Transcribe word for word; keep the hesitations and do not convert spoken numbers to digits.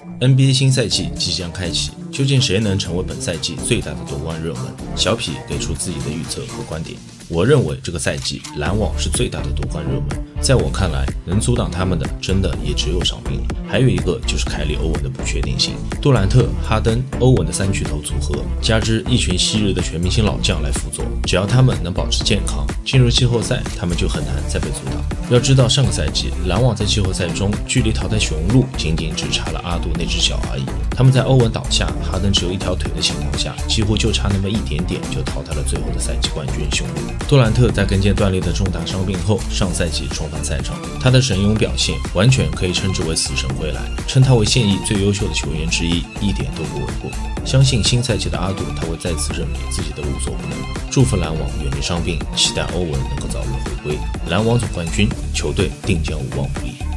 N B A 新赛季即将开启，究竟谁能成为本赛季最大的夺冠热门？小痞给出自己的预测和观点。我认为这个赛季篮网是最大的夺冠热门，在我看来，能阻挡他们的真的也只有伤病了。还有一个就是凯里·欧文的不确定性，杜兰特、哈登、欧文的三巨头组合，加之一群昔日的全明星老将来辅佐，只要他们能保持健康，进入季后赛，他们就很难再被阻挡。要知道，上个赛季篮网在季后赛中距离淘汰雄鹿仅仅只差了阿杜那只脚而已。他们在欧文倒下，哈登只有一条腿的情况下，几乎就差那么一点点就淘汰了最后的赛季冠军雄鹿。杜兰特在跟腱断裂的重大伤病后，上赛季重返赛场，他的神勇表现完全可以称之为死神归来，称他为现役最优秀的球员之一，一点都不为过。相信新赛季的阿杜他会再次证明自己的无所不能。祝福篮网远离伤病，期待欧文能够早日回归。篮网总冠军，球队定将无往不利。